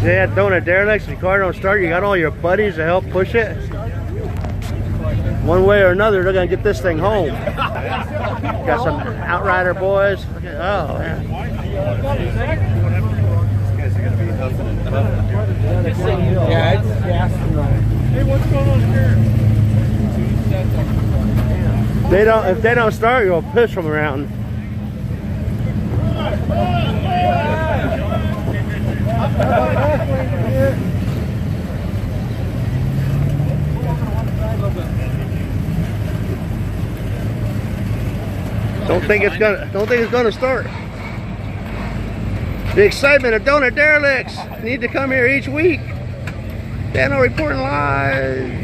Yeah, donut derelicts. If your car don't start, you got all your buddies to help push it. One way or another, they're gonna get this thing home. Got some Outrider boys. Oh man. Yeah, it's gas. Hey, what's going on here? If they don't start, you'll push them around. Don't think it's gonna start. The excitement of donut derelicts. Need to come here each week. Dano reporting live.